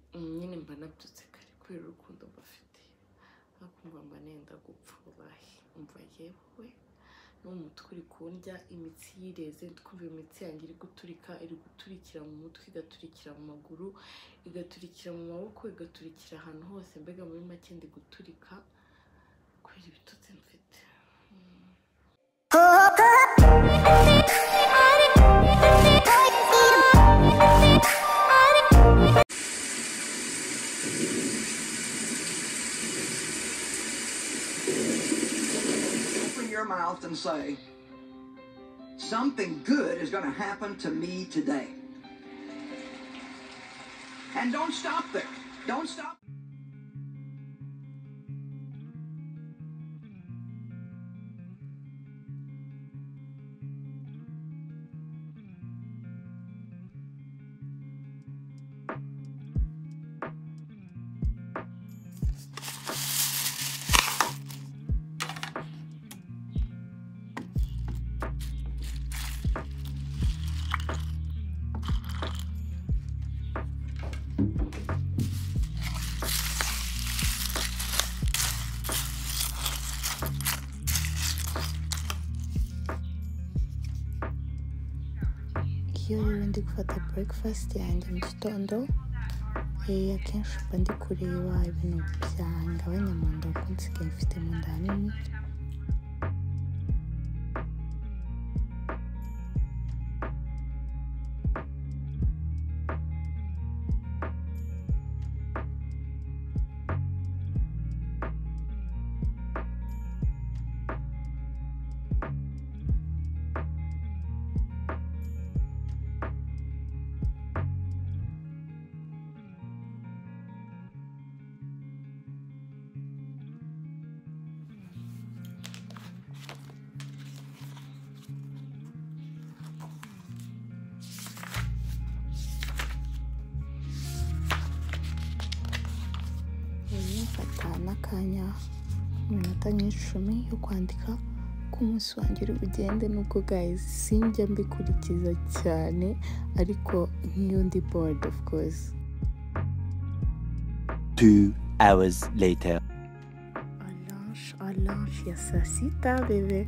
nyine mba nabyutse kare kubera urukundo mbafite akumva mba nenda gupfa wallahi umva yewe n'umutwe uri kundya imitsi yireze twumva imitsi yanjye iri guturikira mu mutwe igaturikira mu maguru igaturikira mu maboko igaturikira ahantu hose mbega muri make ndi guturika kubera ibitotsi mfite. Mouth and say, something good is going to happen to me today. And don't stop there. Don't stop. Iyo rero ndi gufata breakfast yanjye mu gitondo akenshi mba ndi kureba ibintu byangabanya mu nda kuko nsigaye mfite mu nda nini. Mfata n'akanya iminota nk'icumi yo kwandika ko umunsi wanjye uri bugende, nubwo guys sinjya mbikurikiza cyane ariko nk'iyo ndi bored of course. 2 hours later. Lunch ya saa sita bebe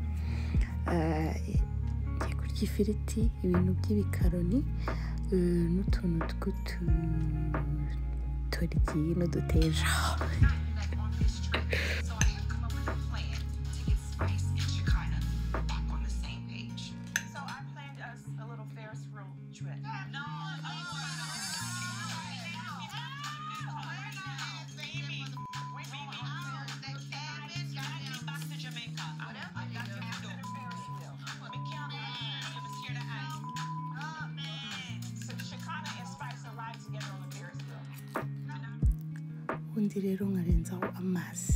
ngiye kurya ifiriti, ibintu by'ibikaroni n'utuntu tw'utoryi n'uduteja. Undi rero nkarenzaho amazi.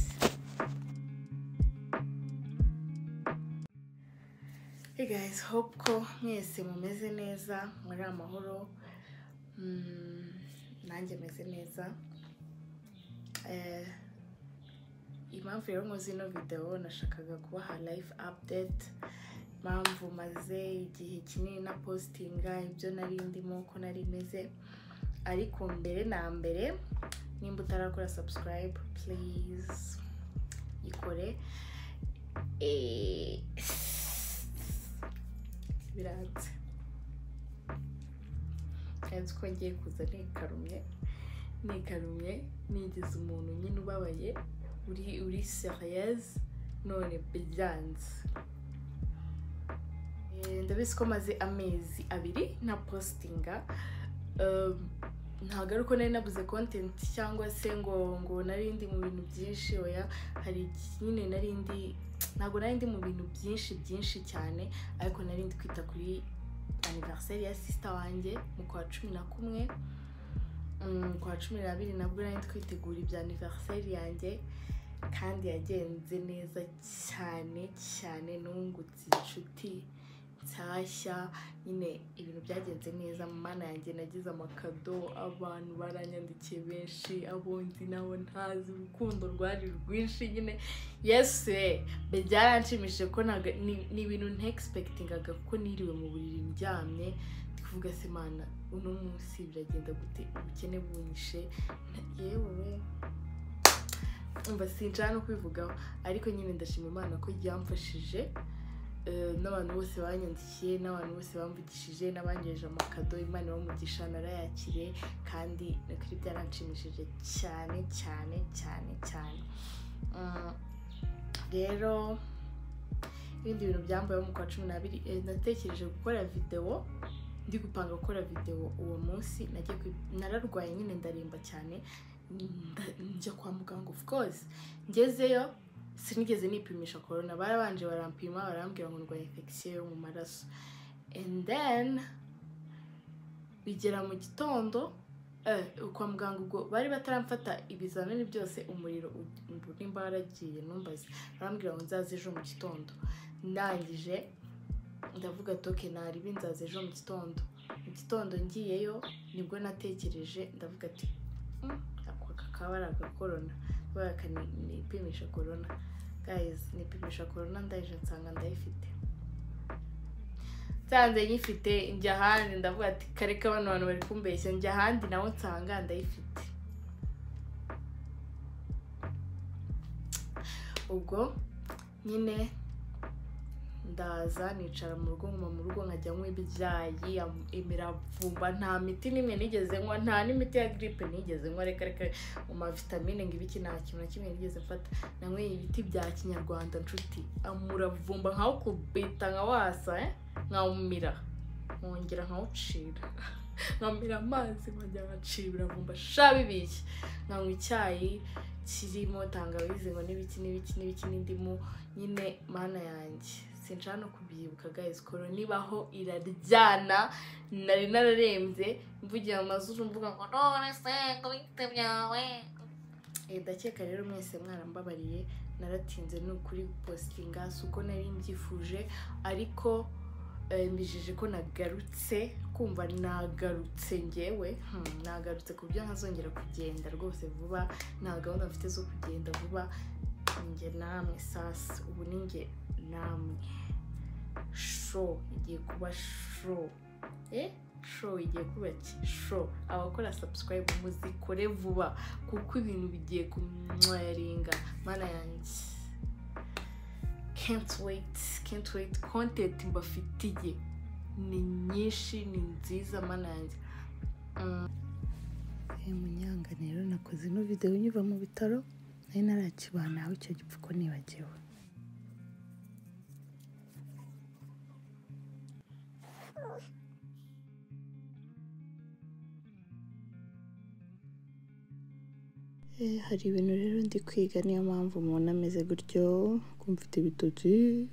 Hey guys, hope ko mwese mumeze neza muri amahoro. Nanjye meze neza. Impamvu rero nkoze ino video nashakaga kubaha life update. Impamvu maze igihe kinini na postinga ibyo nari ndimo ko nari meze, ariko mbere na mbere nimba utarakora subscribe please ikore. Biranze kandi ko ngiye kuza nikarumye nigize umuntu nyine ubabaye uri serious none byanze. Ndabizi ko maze amezi 2 na postinga. Ntabwo ari uko nari nabuze content cyangwa se ngo nari ndi mu bintu byinshi, oya, hari nyine ntabwo nari ndi mu bintu byinshi cyane, ariko nari ndi kwita kuri anniversaire ya sister wanjye mu kwa 11, kwa 12 nabwo nari ndi kwitegura ibya anniversaire yanjye, kandi yagenze neza cyane nungutse inshuti nshyashya, nyine ibintu byagenze neza. Mana yanjye nagize amakado, abantu baranyandikiye benshi, abondi nabo ntazi, urukundo rwari rwinshi nyine. Yes, byaranshimishije ko ni ibintu ntexpectingaga kuko niriwe mu buriri ndyamye kuvuga se Mana uno munsi biragenda gute ubukene bunyishe yewe umva sinjana no kwivugaho ariko nyine ndashima Imana ko yamfashije n'abantu bose banyandikiye n'abantu bose bamvugishije n'abanyeje amakado Imana bamugisha narayakire kandi nakuri byaranshimishije cyane cyane cyane cyane rero ibindi bintu byambayeho mu kwa 12 natekereje gukora video ndi gupanga gukora video uwo munsi nararwaye nyine ndarimba cyane njya kwa muganga of course ngezeyo sinigeze nipimisha corona barabanje barampima barambwira ngo ndwaye infection yo mu maraso and then bigera mu gitondo kwa muganga ubwo bari bataramfata ibizamini byose umuriro nimba waragiye numbaze barambwira ngo nzaze ejo mu gitondo ndangije ndavuga toke nari binzaze ejo mu gitondo ngiyeyo nibwo natekereje ndavuga ati akabara ga corona nipimisha corona guys nipimisha corona ndaje nsanga ndayifite nsanze nyifite njya handi ndavuga ati kareka abantu bari kumbeshya njya handi nawo nsanga ndayifite ubwo nyine ndaza nicara mu rugo nkajya nywa ibyayi imiravumba nta miti nimwe nigeze nywa nta n'imiti ya grippe nigeze nywa reka mu vitamine ngo ibiki nta kintu na kimwe nigeze mfata nanyweye ibiti bya kinyarwanda nshuti amuravumba nkaho kubita nka wasa nkawumira nkongera nkawucira nkamira amazi nkajya ngacira ibiravumba shabibiki nkanywa icyayi kirimo tangawizi ngo n'ibiki n'indimu nyine Mana yanjye sinshaka no kubyibuka guys koro nibaho iraryana nari nararembye mvugira mu mazuru mvuga ngo none se ngo bite byawe ndakeka rero mwese mwarambabariye naratinze n'ukuri postinga suko nari mbyifuje ariko mbijije ko nagarutse kumva nagarutse ngewe nagarutse ku byo nkazongera kugenda rwose vuba nta gahunda mfite zo kugenda vuba nge namwe sasa ubu ninge namwe show igiye kuba show show igiye kuba show abakora subscribe muzikore vuba kuko ibintu bigiye kumwaringa Mana yanjye can't wait content mbafitiye ni nyinshi ni nziza Mana yanjye munyanganiro nakoze no video nyuva mu bitaro nari narakibana aho icyo gipfuko nibagiwe hari ibintu rero ndi kwiga niyo mpamvu umuntu ameze gutyo kumfite ibitotsi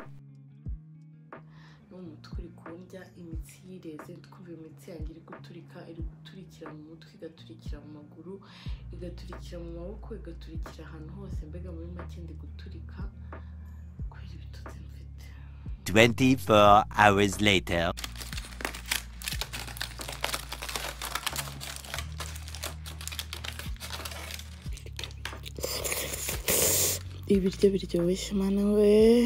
n'umutwe uri kundya imitsi yireze twumva imitsi yanjye iri guturikira mu mutwe igaturikira mu maguru igaturikira mu maboko igaturikira ahantu hose mbega muri make ndi guturika kubera ibitotsi mfite 24 hours later. ibiryo biryoshye Mana we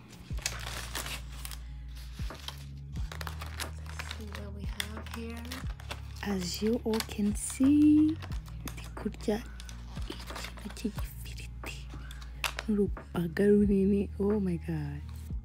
as you all can see ndi kurya ikintu cy'igifiriti n'urubaga runini oh my god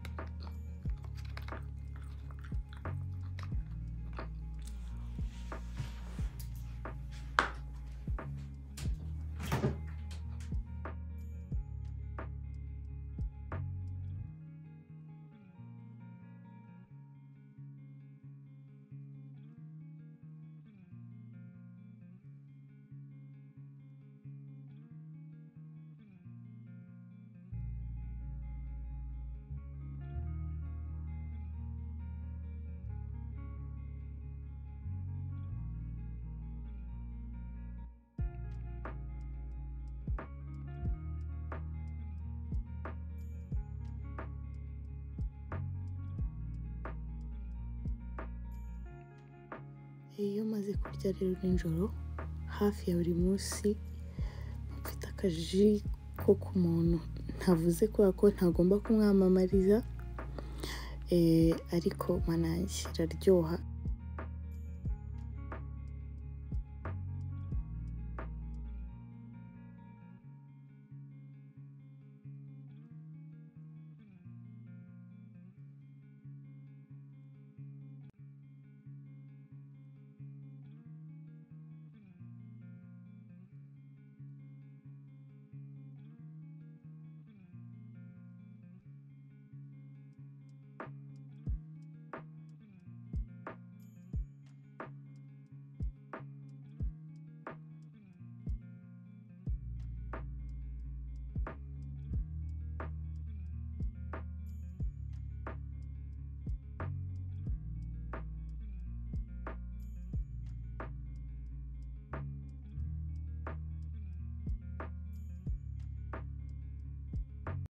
iyo maze kurya rero nijoro hafi ya buri munsi mfite akaji ko ku muntu ntavuze kubera ko ntagomba kumwamamariza ariko mananjye iraryoha